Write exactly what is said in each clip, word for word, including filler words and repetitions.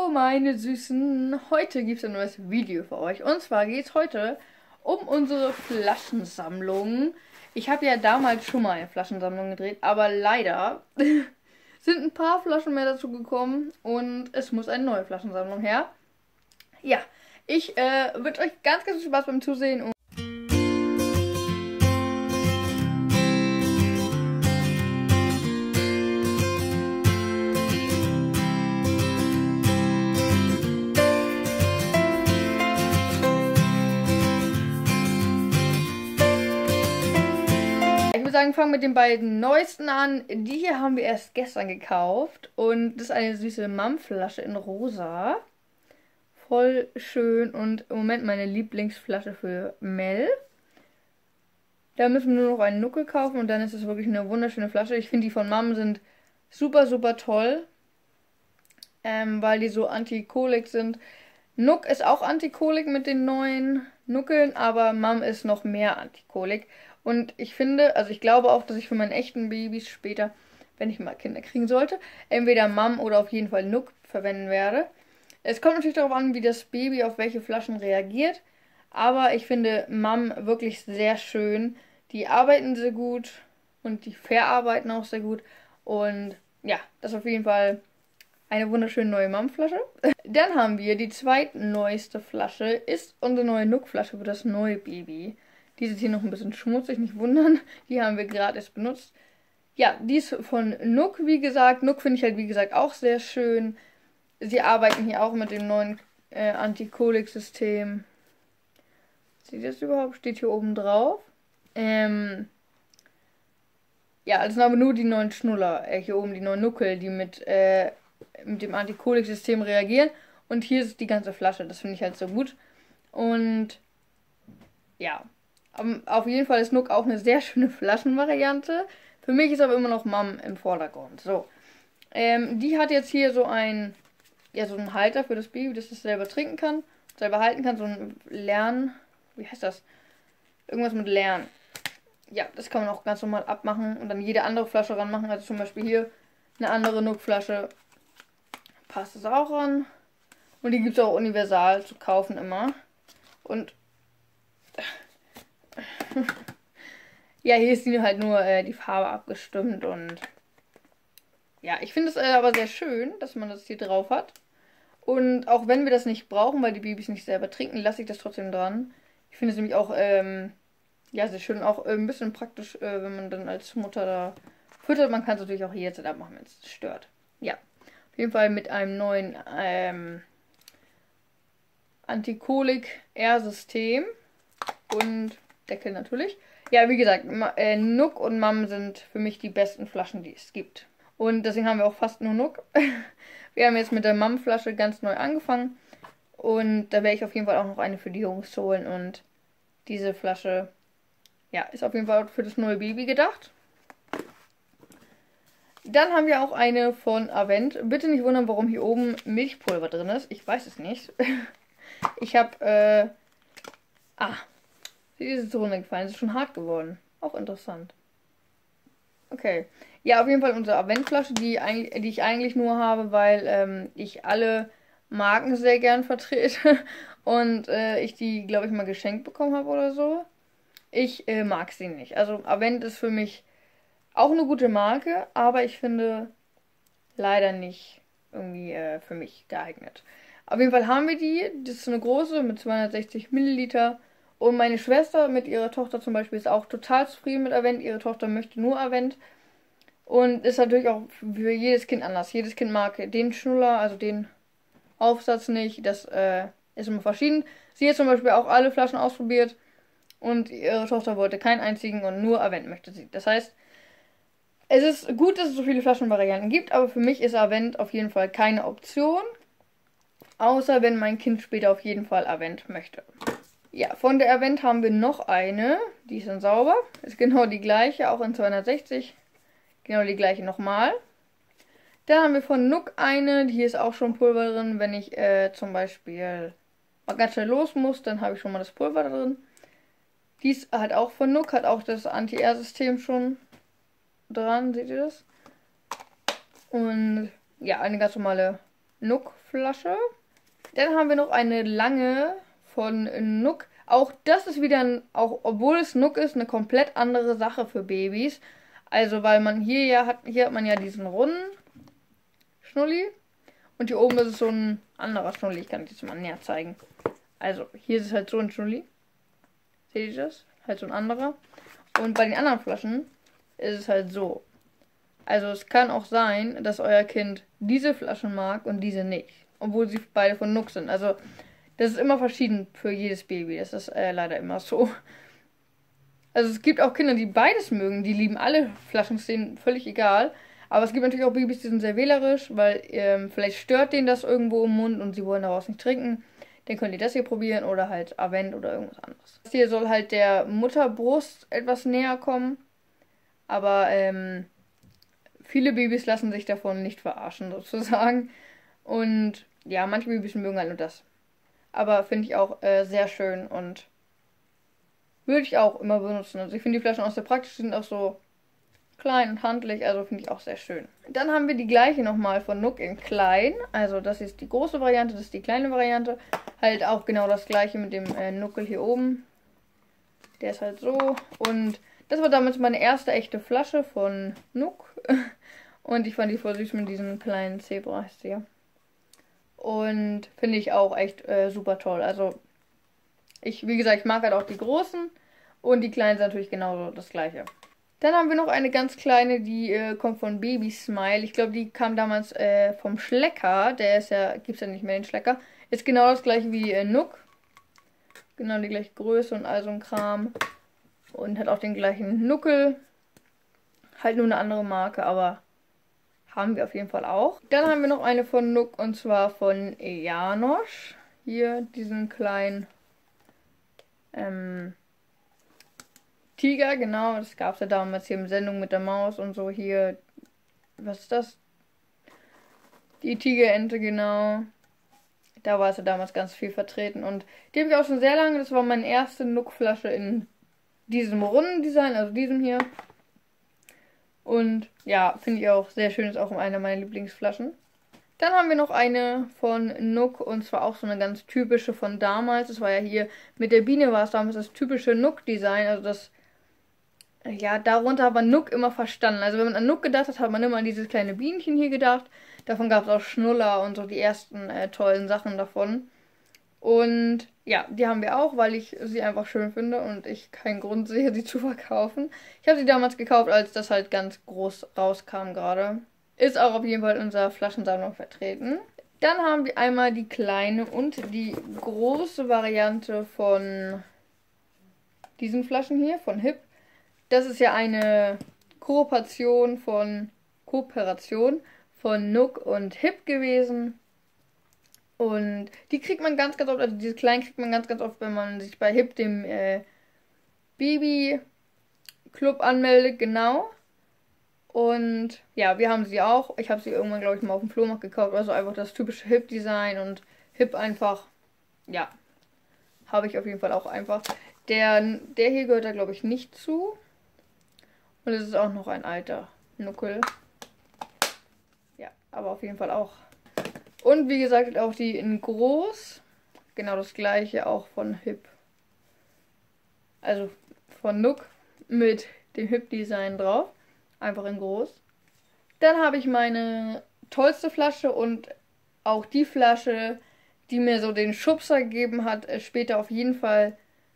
meine Süßen, heute gibt es ein neues Video für euch. Und zwar geht es heute um unsere Flaschensammlung. Ich habe ja damals schon mal eine Flaschensammlung gedreht, aber leider sind ein paar Flaschen mehr dazu gekommen und es muss eine neue Flaschensammlung her. Ja, ich äh, wünsche euch ganz, ganz viel Spaß beim Zusehen. Und ich würde sagen, fangen wir mit den beiden neuesten an. Die hier haben wir erst gestern gekauft. Und das ist eine süße Mam-Flasche in rosa. Voll schön und im Moment meine Lieblingsflasche für Mel. Da müssen wir nur noch einen Nuckel kaufen und dann ist es wirklich eine wunderschöne Flasche. Ich finde die von Mam sind super, super toll. Ähm, weil die so Antikolik sind. Nuck ist auch Antikolik mit den neuen Nuckeln, aber Mam ist noch mehr Antikolik. Und ich finde, also ich glaube auch, dass ich für meine echten Babys später, wenn ich mal Kinder kriegen sollte, entweder Mam oder auf jeden Fall Nuck verwenden werde. Es kommt natürlich darauf an, wie das Baby auf welche Flaschen reagiert. Aber ich finde Mam wirklich sehr schön. Die arbeiten sehr gut und die verarbeiten auch sehr gut. Und ja, das ist auf jeden Fall eine wunderschöne neue Mam-Flasche. Dann haben wir die zweitneueste Flasche, ist unsere neue Nuck-Flasche für das neue Baby. Die ist hier noch ein bisschen schmutzig, nicht wundern. Die haben wir gerade erst benutzt. Ja, die ist von Nuck, wie gesagt. Nuck finde ich halt, wie gesagt, auch sehr schön. Sie arbeiten hier auch mit dem neuen äh, Antikolik-System. Seht ihr das überhaupt? Steht hier oben drauf. Ähm ja, also sind aber nur die neuen Schnuller. Äh, hier oben die neuen Nuckel, die mit, äh, mit dem Antikolik-System reagieren. Und hier ist die ganze Flasche. Das finde ich halt so gut. Und ja, auf jeden Fall ist Nuck auch eine sehr schöne Flaschenvariante. Für mich ist aber immer noch Mam im Vordergrund. So, ähm, die hat jetzt hier so ein, ja, so einen Halter für das Baby, dass es selber trinken kann, selber halten kann. So ein Lern, wie heißt das? Irgendwas mit Lern. Ja, das kann man auch ganz normal abmachen und dann jede andere Flasche ranmachen. Also zum Beispiel hier eine andere Nuck-Flasche. Passt es auch ran. Und die gibt es auch universal zu kaufen immer. Und ja, hier ist die halt nur äh, die Farbe abgestimmt und ja, ich finde es äh, aber sehr schön, dass man das hier drauf hat. Und auch wenn wir das nicht brauchen, weil die Babys nicht selber trinken, lasse ich das trotzdem dran. Ich finde es nämlich auch ähm, ja, sehr schön, auch äh, ein bisschen praktisch, äh, wenn man dann als Mutter da füttert. Man kann es natürlich auch hier jetzt abmachen, wenn es stört. Ja, auf jeden Fall mit einem neuen ähm, Antikolik-R-System und Deckel natürlich. Ja, wie gesagt, äh, Nuck und Mam sind für mich die besten Flaschen, die es gibt. Und deswegen haben wir auch fast nur Nuck. Wir haben jetzt mit der Mam-Flasche ganz neu angefangen. Und da werde ich auf jeden Fall auch noch eine für die Jungs holen. Und diese Flasche, ja, ist auf jeden Fall auch für das neue Baby gedacht. Dann haben wir auch eine von Avent. Bitte nicht wundern, warum hier oben Milchpulver drin ist. Ich weiß es nicht. Ich habe, äh, ah, sie ist so runtergefallen. Sie ist schon hart geworden. Auch interessant. Okay. Ja, auf jeden Fall unsere Avent-Flasche, die, die ich eigentlich nur habe, weil ähm, ich alle Marken sehr gern vertrete. Und äh, ich die, glaube ich, mal geschenkt bekommen habe oder so. Ich äh, mag sie nicht. Also Avent ist für mich auch eine gute Marke, aber ich finde leider nicht irgendwie äh, für mich geeignet. Auf jeden Fall haben wir die. Das ist eine große mit zweihundertsechzig Milliliter. Und meine Schwester mit ihrer Tochter zum Beispiel ist auch total zufrieden mit Avent. Ihre Tochter möchte nur Avent. Und ist natürlich auch für jedes Kind anders. Jedes Kind mag den Schnuller, also den Aufsatz nicht. Das äh, ist immer verschieden. Sie hat zum Beispiel auch alle Flaschen ausprobiert. Und ihre Tochter wollte keinen einzigen und nur Avent möchte sie. Das heißt, es ist gut, dass es so viele Flaschenvarianten gibt. Aber für mich ist Avent auf jeden Fall keine Option. Außer wenn mein Kind später auf jeden Fall Avent möchte. Ja, von der Avent haben wir noch eine. Die ist in sauber. Ist genau die gleiche, auch in zweihundertsechzig. Genau die gleiche nochmal. Dann haben wir von Nuck eine. Hier ist auch schon Pulver drin. Wenn ich äh, zum Beispiel mal ganz schnell los muss, dann habe ich schon mal das Pulver da drin. Die ist halt auch von Nuck. Hat auch das Anti-R-System schon dran. Seht ihr das? Und ja, eine ganz normale Nook-Flasche. Dann haben wir noch eine lange von Nook. Auch das ist wieder, ein, auch obwohl es Nook ist, eine komplett andere Sache für Babys. Also weil man hier ja hat, hier hat man ja diesen runden Schnulli. Und hier oben ist es so ein anderer Schnulli. Ich kann das mal näher zeigen. Also hier ist es halt so ein Schnulli. Seht ihr das? Halt so ein anderer. Und bei den anderen Flaschen ist es halt so. Also es kann auch sein, dass euer Kind diese Flaschen mag und diese nicht. Obwohl sie beide von Nook sind. Also das ist immer verschieden für jedes Baby. Das ist äh, leider immer so. Also es gibt auch Kinder, die beides mögen. Die lieben alle Flaschen, ist denen völlig egal. Aber es gibt natürlich auch Babys, die sind sehr wählerisch, weil ähm, vielleicht stört denen das irgendwo im Mund und sie wollen daraus nicht trinken. Dann könnt ihr das hier probieren oder halt Avent oder irgendwas anderes. Das hier soll halt der Mutterbrust etwas näher kommen. Aber ähm, viele Babys lassen sich davon nicht verarschen sozusagen. Und ja, manche Babys mögen halt nur das. Aber finde ich auch äh, sehr schön und würde ich auch immer benutzen. Also ich finde die Flaschen auch sehr praktisch, die sind auch so klein und handlich, also finde ich auch sehr schön. Dann haben wir die gleiche nochmal von Nook in klein. Also das ist die große Variante, das ist die kleine Variante. Halt auch genau das gleiche mit dem äh, Nuckel hier oben. Der ist halt so. Und das war damals meine erste echte Flasche von Nook. Und ich fand die voll süß mit diesem kleinen Zebra, heißt sie ja. Und finde ich auch echt äh, super toll. Also, ich, wie gesagt, ich mag halt auch die großen. Und die kleinen sind natürlich genauso das gleiche. Dann haben wir noch eine ganz kleine, die äh, kommt von Baby Smile. Ich glaube, die kam damals äh, vom Schlecker. Der ist ja, gibt es ja nicht mehr den Schlecker. Ist genau das gleiche wie äh, Nook. Genau die gleiche Größe und all so ein Kram. Und hat auch den gleichen Nuckel. Halt nur eine andere Marke, aber haben wir auf jeden Fall auch. Dann haben wir noch eine von Nook und zwar von Janosch. Hier diesen kleinen ähm, Tiger, genau. Das gab es ja damals hier in Sendung mit der Maus und so hier. Was ist das? Die Tigerente, genau. Da war es ja damals ganz viel vertreten. Und die habe ich auch schon sehr lange. Das war meine erste Nook-Flasche in diesem runden Design, also diesem hier. Und ja, finde ich auch sehr schön. Ist auch eine meiner Lieblingsflaschen. Dann haben wir noch eine von Nook und zwar auch so eine ganz typische von damals. Das war ja hier mit der Biene, war es damals das typische Nook-Design. Also das, ja, darunter hat man Nook immer verstanden. Also wenn man an Nook gedacht hat, hat man immer an dieses kleine Bienchen hier gedacht. Davon gab es auch Schnuller und so die ersten äh, tollen Sachen davon. Und ja, die haben wir auch, weil ich sie einfach schön finde und ich keinen Grund sehe, sie zu verkaufen. Ich habe sie damals gekauft, als das halt ganz groß rauskam gerade. Ist auch auf jeden Fall in unserer Flaschensammlung vertreten. Dann haben wir einmal die kleine und die große Variante von diesen Flaschen hier, von Hip. Das ist ja eine Kooperation von Kooperation von Nook und Hip gewesen. Und die kriegt man ganz, ganz oft, also diese kleinen kriegt man ganz, ganz oft, wenn man sich bei Hip, dem äh, Baby-Club anmeldet, genau. Und ja, wir haben sie auch. Ich habe sie irgendwann, glaube ich, mal auf dem Flohmarkt gekauft. Also einfach das typische Hip-Design und Hip einfach, ja, habe ich auf jeden Fall auch einfach. Der, der hier gehört da, glaube ich, nicht zu. Und es ist auch noch ein alter Nuckel. Ja, aber auf jeden Fall auch. Und wie gesagt, auch die in groß. Genau das gleiche auch von Hip. Also von Nook mit dem Hip-Design drauf. Einfach in groß. Dann habe ich meine tollste Flasche und auch die Flasche, die mir so den Schubser gegeben hat, später auf jeden Fall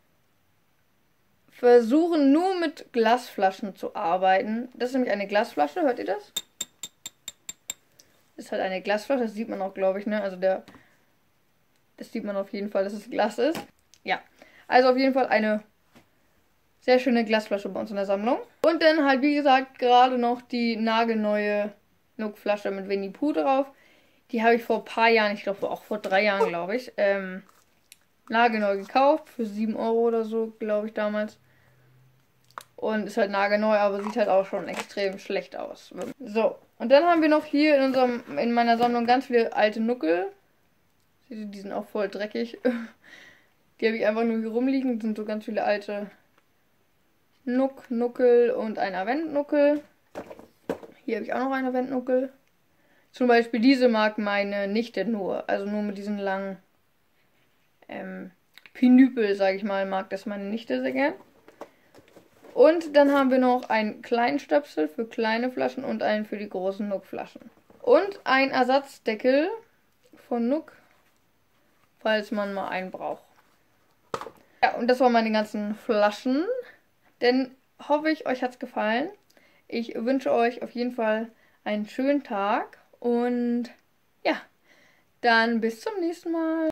versuchen, nur mit Glasflaschen zu arbeiten. Das ist nämlich eine Glasflasche, hört ihr das? Ist halt eine Glasflasche, das sieht man auch, glaube ich, ne? Also der, das sieht man auf jeden Fall, dass es Glas ist. Ja, also auf jeden Fall eine sehr schöne Glasflasche bei uns in der Sammlung. Und dann halt, wie gesagt, gerade noch die nagelneue Nook-Flasche mit Winnie Pooh drauf. Die habe ich vor ein paar Jahren, ich glaube auch vor drei Jahren, glaube ich, ähm, nagelneu gekauft. Für sieben Euro oder so, glaube ich, damals. Und ist halt nagelneu, aber sieht halt auch schon extrem schlecht aus. So, und dann haben wir noch hier in, unserem, in meiner Sammlung ganz viele alte Nuckel. Seht ihr, die sind auch voll dreckig. Die habe ich einfach nur hier rumliegen. Das sind so ganz viele alte Nook, Nuckel und ein Avent-Nuckel. Hier habe ich auch noch einen Avent-Nuckel. Zum Beispiel diese mag meine Nichte nur. Also nur mit diesen langen ähm, Pinüpel, sage ich mal, mag das meine Nichte sehr gern. Und dann haben wir noch einen kleinen Stöpsel für kleine Flaschen und einen für die großen Nuck-Flaschen. Und ein Ersatzdeckel von Nuck, falls man mal einen braucht. Ja, und das waren meine ganzen Flaschen. Denn hoffe ich, euch hat es gefallen. Ich wünsche euch auf jeden Fall einen schönen Tag. Und ja, dann bis zum nächsten Mal.